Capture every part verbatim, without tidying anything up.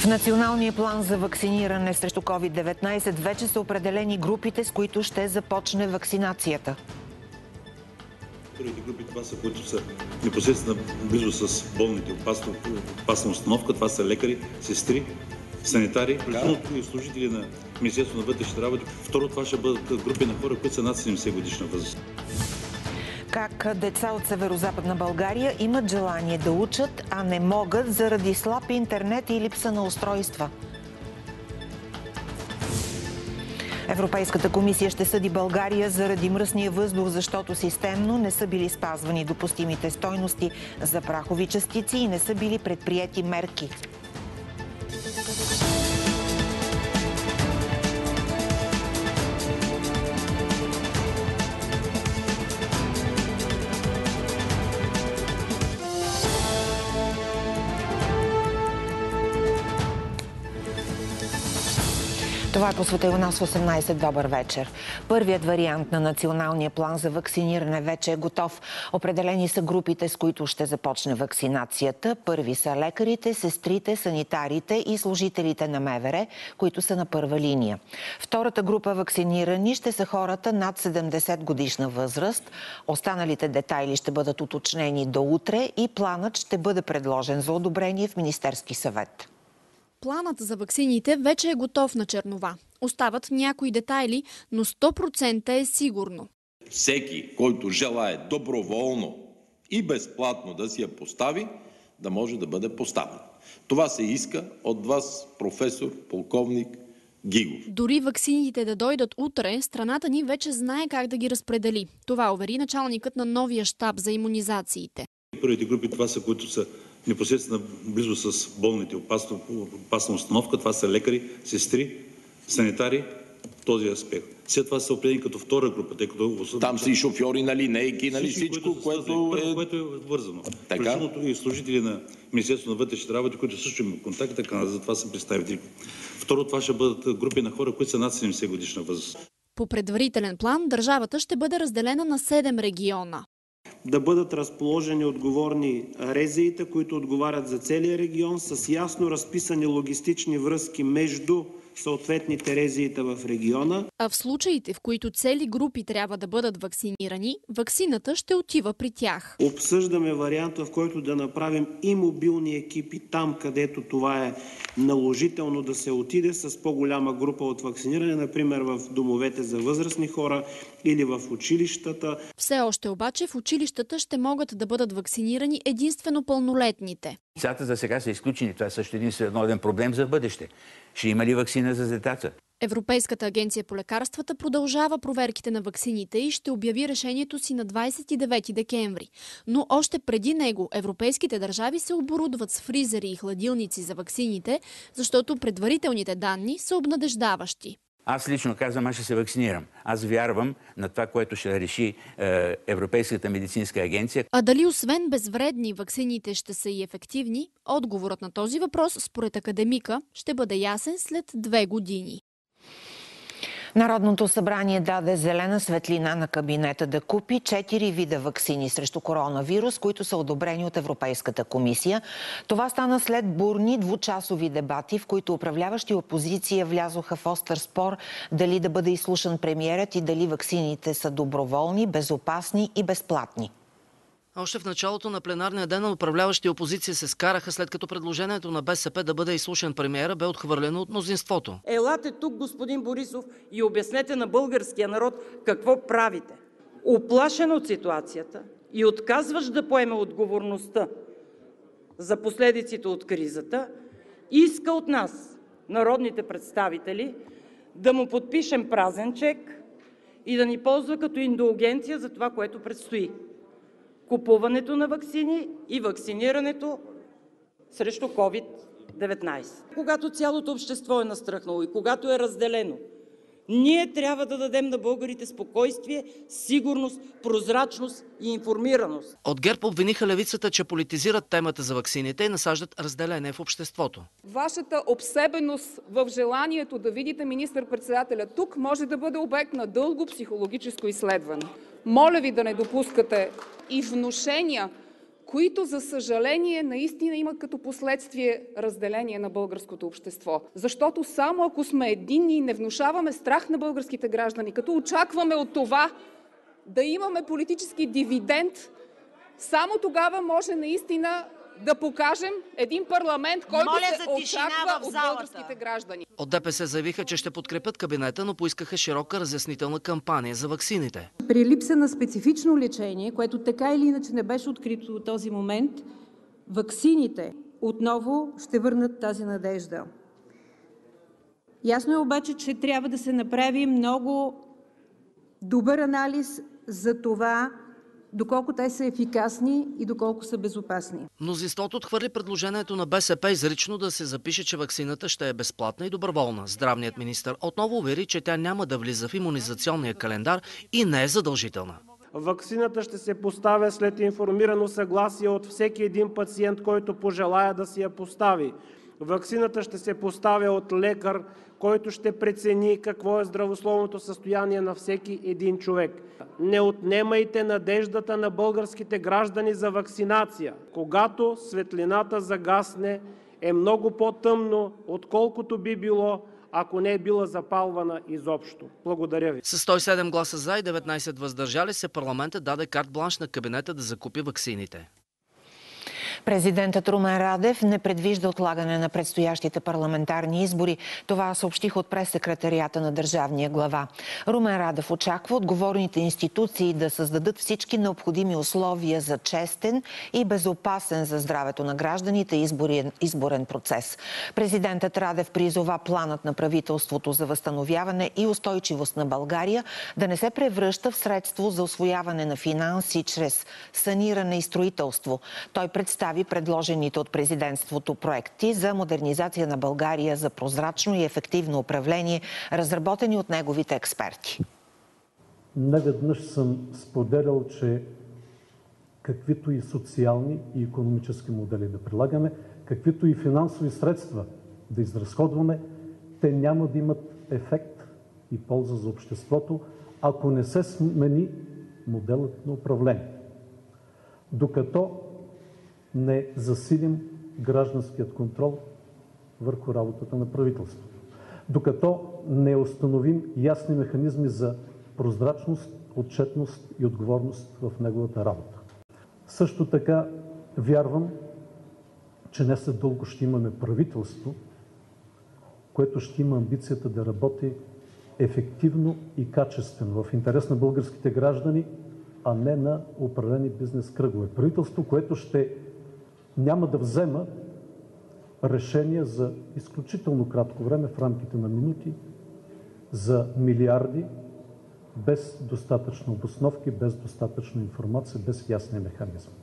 В националния план за вакциниране срещу ковид деветнайсет вече са определени групите, с които ще започне вакцинацията. Първите групи това са, които са непосредствено близо с болните, опасна, опасна установка. Това са лекари, сестри, санитари, включително и служители на Министерството на вътрешните работи. Второ, това ще бъдат групи на хора, които са над седемдесет годишна възраст. Как деца от Северозападна България имат желание да учат, а не могат заради слаб интернет и липса на устройства. Европейската комисия ще съди България заради мръсния въздух, защото системно не са били спазвани допустимите стойности за прахови частици и не са били предприети мерки. Това е посветено нас в осемнайсет. Добър вечер. Първият вариант на националния план за вакциниране вече е готов. Определени са групите, с които ще започне вакцинацията. Първи са лекарите, сестрите, санитарите и служителите на МВР, които са на първа линия. Втората група вакцинирани ще са хората над седемдесет годишна възраст. Останалите детайли ще бъдат уточнени до утре и планът ще бъде предложен за одобрение в Министерски съвет. Планът за ваксините вече е готов на чернова. Остават някои детайли, но сто процента е сигурно. Всеки, който желае доброволно и безплатно да си я постави, да може да бъде поставен. Това се иска от вас, професор, полковник Гигов. Дори ваксините да дойдат утре, страната ни вече знае как да ги разпредели. Това увери началникът на новия щаб за имунизациите. Първите групи това са, които са непосредствено близо с болните, опасна, опасна установка. Това са лекари, сестри, санитари, този аспект. След това са определени като втора група, тъй като... Там са и шофьори на линейки, нали всичко, което е... което е вързано. Включително и служители на Министерството на вътрешните работи, които също имат контакт, така за това са представители. Второ, това ще бъдат групи на хора, които са над седемдесет годишна възраст. По предварителен план, държавата ще бъде разделена на седем региона. Да бъдат разположени отговорни РЗИ-та, които отговарят за целия регион, с ясно разписани логистични връзки между съответните РЗИ-та в региона. А в случаите, в които цели групи трябва да бъдат вакцинирани, ваксината ще отива при тях. Обсъждаме варианта, в който да направим и мобилни екипи там, където това е наложително да се отиде с по-голяма група от вакциниране, например в домовете за възрастни хора или в училищата. Все още обаче в училищата ще могат да бъдат вакцинирани единствено пълнолетните. Децата за сега са изключени. Това е също един сериозен проблем за бъдеще. Ще има ли вакцина за децата? Европейската агенция по лекарствата продължава проверките на ваксините и ще обяви решението си на двадесет и девети декември. Но още преди него европейските държави се оборудват с фризери и хладилници за ваксините, защото предварителните данни са обнадеждаващи. Аз лично казвам, аз ще се вакцинирам. Аз вярвам на това, което ще реши е, Европейската медицинска агенция. А дали освен безвредни ваксините ще са и ефективни? Отговорът на този въпрос, според академика, ще бъде ясен след две години. Народното събрание даде зелена светлина на кабинета да купи четири вида ваксини срещу коронавирус, които са одобрени от Европейската комисия. Това стана след бурни двучасови дебати, в които управляващи опозиция влязоха в остър спор дали да бъде изслушан премиерът и дали ваксините са доброволни, безопасни и безплатни. Още в началото на пленарния ден управляващи опозиция се скараха, след като предложението на БСП да бъде изслушан премиера бе отхвърлено от мнозинството. Елате тук, господин Борисов, и обяснете на българския народ какво правите. Уплашен от ситуацията и отказваш да поеме отговорността за последиците от кризата, иска от нас, народните представители, да му подпишем празен чек и да ни ползва като индулгенция за това, което предстои. Купуването на ваксини и вакцинирането срещу ковид деветнайсет. Когато цялото общество е настръхнало и когато е разделено, ние трябва да дадем на българите спокойствие, сигурност, прозрачност и информираност. От ГЕРБ обвиниха левицата, че политизират темата за ваксините и насаждат разделение в обществото. Вашата обсебеност в желанието да видите министър-председателя тук може да бъде обект на дълго психологическо изследване. Моля ви да не допускате и внушения, които, за съжаление, наистина имат като последствие разделение на българското общество. Защото само ако сме единни и не внушаваме страх на българските граждани, като очакваме от това да имаме политически дивиденд, само тогава може наистина да покажем един парламент, който Моля се очаква от българските граждани. От ДПС заявиха, че ще подкрепят кабинета, но поискаха широка разяснителна кампания за ваксините. При липса на специфично лечение, което така или иначе не беше открито до този момент, ваксините отново ще върнат тази надежда. Ясно е обаче, че трябва да се направи много добър анализ за това, доколко те са ефикасни и доколко са безопасни. Мнозинството отхвърли предложението на БСП изрично да се запише, че ваксината ще е безплатна и доброволна. Здравният министър отново увери, че тя няма да влиза в имунизационния календар и не е задължителна. Ваксината ще се поставя след информирано съгласие от всеки един пациент, който пожелая да си я постави. Ваксината ще се поставя от лекар, който ще прецени какво е здравословното състояние на всеки един човек. Не отнемайте надеждата на българските граждани за ваксинация. Когато светлината загасне, е много по-тъмно, отколкото би било, ако не е била запалвана изобщо. Благодаря ви. С сто и седем гласа за и деветнайсет въздържали се, парламентът даде карт-бланш на кабинета да закупи ваксините. Президентът Румен Радев не предвижда отлагане на предстоящите парламентарни избори. Това съобщих от прес-секретарията на държавния глава. Румен Радев очаква отговорните институции да създадат всички необходими условия за честен и безопасен за здравето на гражданите изборен, изборен процес. Президентът Радев призова планът на правителството за възстановяване и устойчивост на България да не се превръща в средство за усвояване на финанси чрез саниране и строителство. Той представи предложените от президентството проекти за модернизация на България за прозрачно и ефективно управление, разработени от неговите експерти. Неведнъж съм споделял, че каквито и социални и икономически модели да прилагаме, каквито и финансови средства да изразходваме, те няма да имат ефект и полза за обществото, ако не се смени моделът на управление. Докато не засилим гражданският контрол върху работата на правителството. Докато не установим ясни механизми за прозрачност, отчетност и отговорност в неговата работа. Също така вярвам, че не след дълго ще имаме правителство, което ще има амбицията да работи ефективно и качествено в интерес на българските граждани, а не на определени бизнес кръгове. Правителство, което ще няма да взема решения за изключително кратко време, в рамките на минути, за милиарди, без достатъчно обосновки, без достатъчно информация, без ясния механизъм.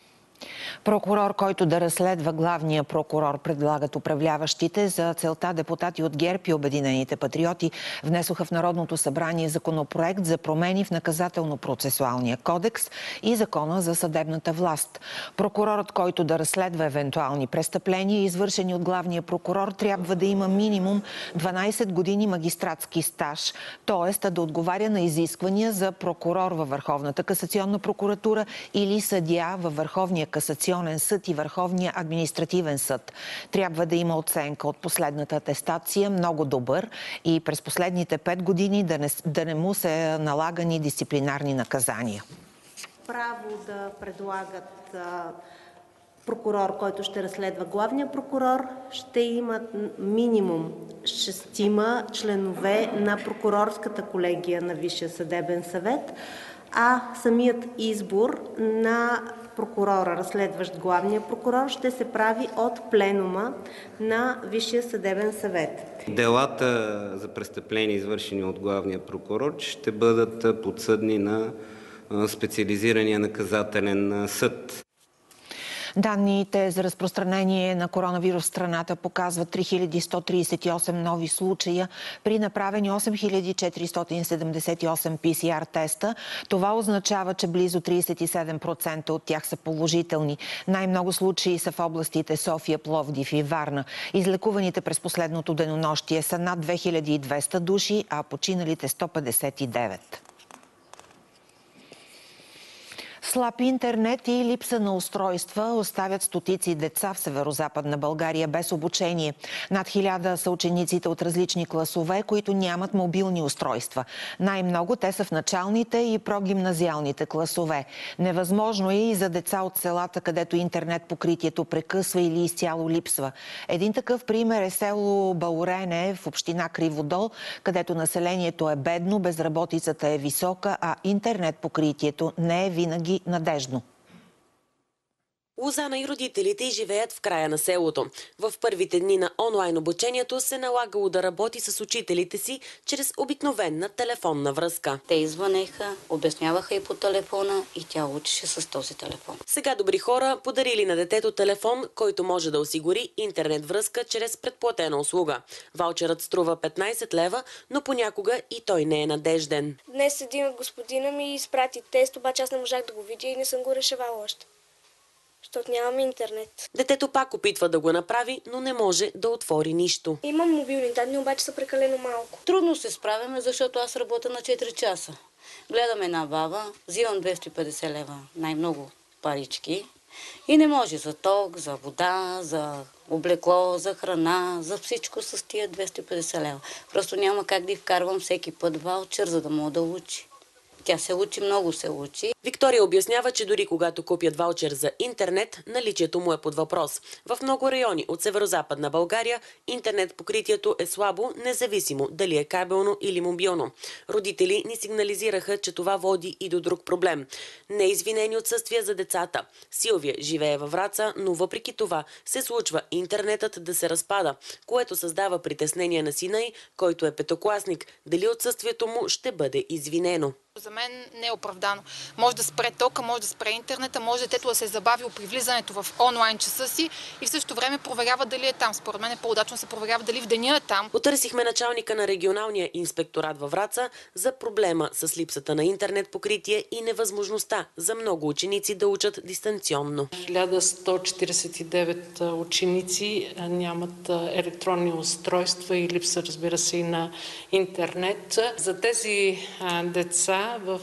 Прокурор, който да разследва главния прокурор, предлагат управляващите. За целта депутати от ГЕРБ и Обединените патриоти внесоха в Народното събрание законопроект за промени в наказателно-процесуалния кодекс и закона за съдебната власт. Прокурорът, който да разследва евентуални престъпления, извършени от главния прокурор, трябва да има минимум дванайсет години магистратски стаж, т.е. да отговаря на изисквания за прокурор във Върховната касационна прокуратура или съдия във Върховния касационен съд и Върховния административен съд. Трябва да има оценка от последната атестация много добър и през последните пет години да не, да не му се налагани дисциплинарни наказания. Право да предлагат а, прокурор, който ще разследва главния прокурор, ще имат минимум шестима членове на прокурорската колегия на Висшия съдебен съвет, а самият избор на прокурора, разследващ главния прокурор, ще се прави от пленума на Висшия съдебен съвет. Делата за престъпления, извършени от главния прокурор, ще бъдат подсъдни на специализирания наказателен съд. Данните за разпространение на коронавирус в страната показват три хиляди сто трийсет и осем нови случая при направени осем хиляди четиристотин седемдесет и осем пи си ар теста. Това означава, че близо трийсет и седем процента от тях са положителни. Най-много случаи са в областите София, Пловдив и Варна. Излекуваните през последното денонощие са над две хиляди и двеста души, а починалите сто петдесет и девет. Слаб интернет и липса на устройства оставят стотици деца в северо-западна България без обучение. Над хиляда са учениците от различни класове, които нямат мобилни устройства. Най-много те са в началните и прогимназиалните класове. Невъзможно е и за деца от селата, където интернет покритието прекъсва или изцяло липсва. Един такъв пример е село Баурене в община Криводол, където населението е бедно, безработицата е висока, а интернет покритието не е винаги надежно. Лозана и родителите й живеят в края на селото. В първите дни на онлайн обучението се налагало да работи с учителите си чрез обикновена телефонна връзка. Те извънеха, обясняваха и по телефона и тя учеше с този телефон. Сега добри хора подарили на детето телефон, който може да осигури интернет връзка чрез предплатена услуга. Ваучерът струва петнайсет лева, но понякога и той не е надежден. Днес един от господина ми изпрати тест, обаче аз не можах да го видя и не съм го решавала още. Защото нямам интернет. Детето пак опитва да го направи, но не може да отвори нищо. Имам мобилни данни, обаче са прекалено малко. Трудно се справяме, защото аз работя на четири часа. Гледам една баба, взимам двеста и петдесет лева, най-много парички. И не може за ток, за вода, за облекло, за храна, за всичко с тия двеста и петдесет лева. Просто няма как да й вкарвам всеки път ваучер, за да мога да учи. Тя се учи, много се учи. Виктория обяснява, че дори когато купят ваучер за интернет, наличието му е под въпрос. В много райони от северо-западна България интернет покритието е слабо, независимо дали е кабелно или мобилно. Родители ни сигнализираха, че това води и до друг проблем. Неизвинени отсъствия за децата. Силвия живее във Враца, но въпреки това се случва интернетът да се разпада, което създава притеснение на сина й, който е петокласник. Дали отсъствието му ще бъде извинено? За мен не е оправдано. Може да спре тока, може да спре интернета, може детето да се е забавило при влизането в онлайн часа си и в същото време проверява дали е там. Според мен е по-удачно да се проверява дали в деня е там. Потърсихме началника на регионалния инспекторат във Враца за проблема с липсата на интернет покритие и невъзможността за много ученици да учат дистанционно. хиляда сто четирийсет и девет ученици нямат електронни устройства и липса, разбира се, и на интернет. За тези деца в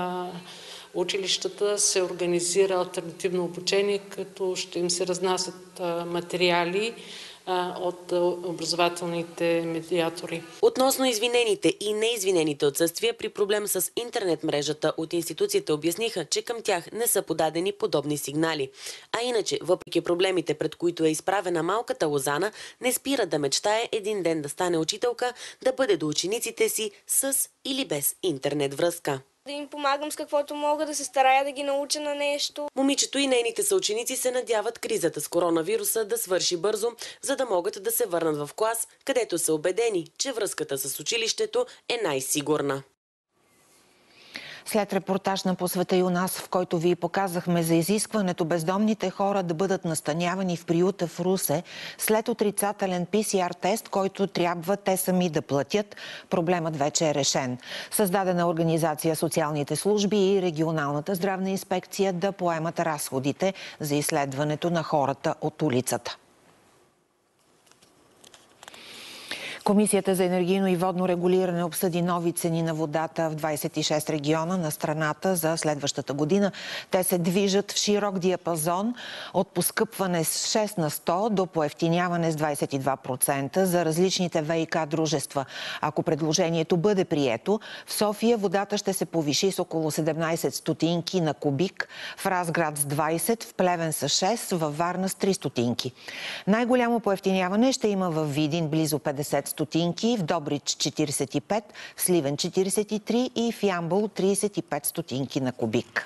училищата се организира алтернативно обучение, като ще им се разнасят материали от образователните медиатори. Относно извинените и неизвинените отсъствия при проблем с интернет мрежата, от институцията обясниха, че към тях не са подадени подобни сигнали. А иначе, въпреки проблемите, пред които е изправена малката Лозана, не спира да мечтае един ден да стане учителка, да бъде до учениците си с или без интернет връзка. Да им помагам с каквото мога, да се старая да ги науча на нещо. Момичето и нейните съученици се надяват кризата с коронавируса да свърши бързо, за да могат да се върнат в клас, където са убедени, че връзката с училището е най-сигурна. След репортаж на По света и у нас, в който ви показахме за изискването бездомните хора да бъдат настанявани в приюта в Русе, след отрицателен пи си ар тест, който трябва те сами да платят, проблемът вече е решен. Създадена организация социалните служби и регионалната здравна инспекция да поемат разходите за изследването на хората от улицата. Комисията за енергийно и водно регулиране обсъди нови цени на водата в двайсет и шест региона на страната за следващата година. Те се движат в широк диапазон от поскъпване с шест на сто до поевтиняване с двайсет и два процента за различните ВиК дружества. Ако предложението бъде прието, в София водата ще се повиши с около седемнайсет стотинки на кубик, в Разград с двайсет, в Плевен с шест, във Варна с три стотинки. Най-голямо поевтиняване ще има във Видин близо петдесет стотинки, в Добрич четирийсет и пет, в Сливен четирийсет и три и в Ямбол трийсет и пет стотинки на кубик.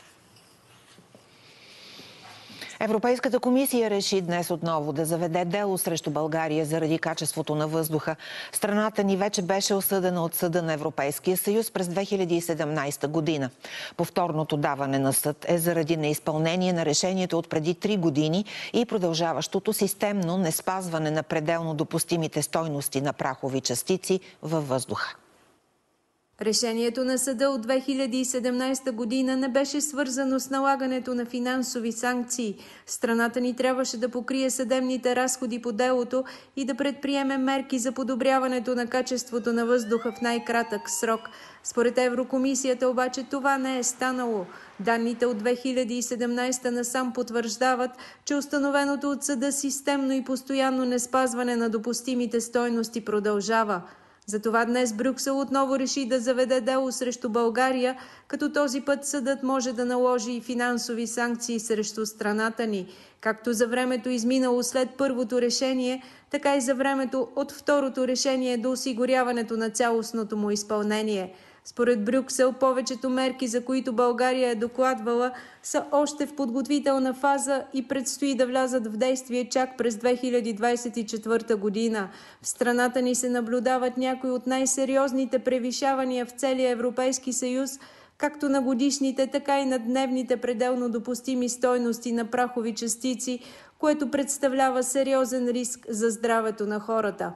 Европейската комисия реши днес отново да заведе дело срещу България заради качеството на въздуха. Страната ни вече беше осъдена от Съда на Европейския съюз през две хиляди и седемнайсета година. Повторното даване на съд е заради неизпълнение на решението от преди три години и продължаващото системно неспазване на пределно допустимите стойности на прахови частици във въздуха. Решението на съда от две хиляди и седемнадесета година не беше свързано с налагането на финансови санкции. Страната ни трябваше да покрие съдебните разходи по делото и да предприеме мерки за подобряването на качеството на въздуха в най-кратък срок. Според Еврокомисията обаче това не е станало. Данните от две хиляди и седемнадесета насам потвърждават, че установеното от съда системно и постоянно неспазване на допустимите стойности продължава. Затова днес Брюксел отново реши да заведе дело срещу България, като този път съдът може да наложи и финансови санкции срещу страната ни, както за времето изминало след първото решение, така и за времето от второто решение до осигуряването на цялостното му изпълнение. Според Брюксел, повечето мерки, за които България е докладвала, са още в подготвителна фаза и предстои да влязат в действие чак през две хиляди двадесет и четвърта година. В страната ни се наблюдават някои от най-сериозните превишавания в целия Европейски съюз, както на годишните, така и на дневните пределно допустими стойности на прахови частици, което представлява сериозен риск за здравето на хората.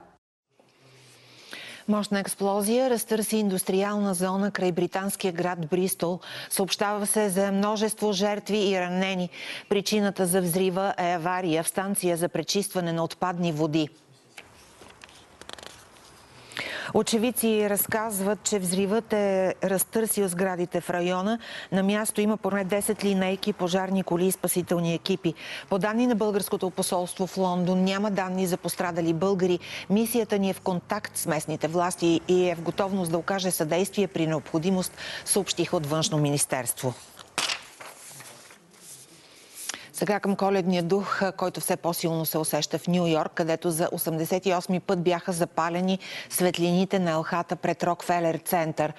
Мощна експлозия разтърси индустриална зона край британския град Бристол. Съобщава се за множество жертви и ранени. Причината за взрива е авария в станция за пречистване на отпадни води. Очевидци разказват, че взривът е разтърсил сградите в района. На място има поне десет линейки, пожарни коли и спасителни екипи. По данни на българското посолство в Лондон няма данни за пострадали българи. Мисията ни е в контакт с местните власти и е в готовност да окаже съдействие при необходимост, съобщиха от Външно министерство. Сега към коледния дух, който все по-силно се усеща в Ню Йорк, където за осемдесет и осми път бяха запалени светлините на елхата пред Рокфелер център.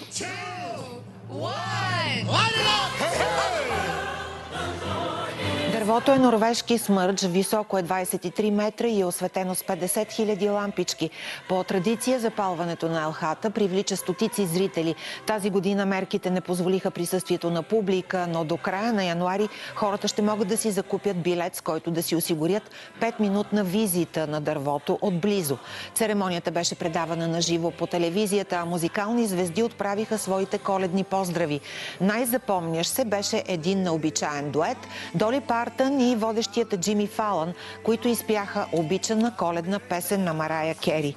Дървото е норвежки смърдж, високо е двадесет и три метра и е осветено с петдесет хиляди лампички. По традиция запалването на елхата привлича стотици зрители. Тази година мерките не позволиха присъствието на публика, но до края на януари хората ще могат да си закупят билет, с който да си осигурят петминутна визита на дървото отблизо. Церемонията беше предавана на живо по телевизията, а музикални звезди отправиха своите коледни поздрави. Най-запомнящ се беше един необичаен дует – Доли Партън и водещият Джимми Фалън, които изпяха обичана коледна песен на Марая Кери.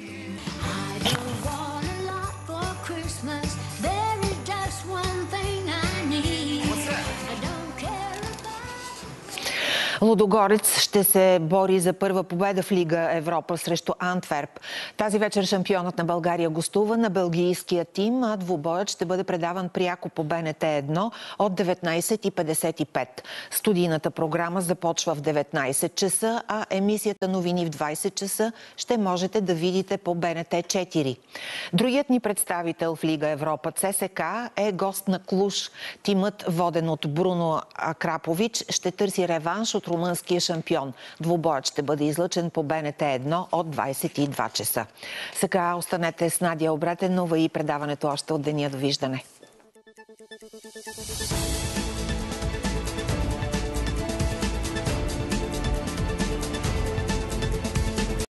Лудогорец ще се бори за първа победа в Лига Европа срещу Антверп. Тази вечер шампионът на България гостува на белгийския тим, а двубоят ще бъде предаван пряко по Б Н Т едно от деветнадесет и петдесет и пет. Студийната програма започва в деветнадесет часа, а емисията новини в двадесет часа ще можете да видите по Б Н Т четири. Другият ни представител в Лига Европа, Ц С К А, е гост на Клуж. Тимът, воден от Бруно Акрапович, ще търси реванш от румънския шампион. Двубоят ще бъде излъчен по Б Н Т едно от двадесет и два часа. Сега останете с Надя Обретенова и предаването още от деня. Довиждане.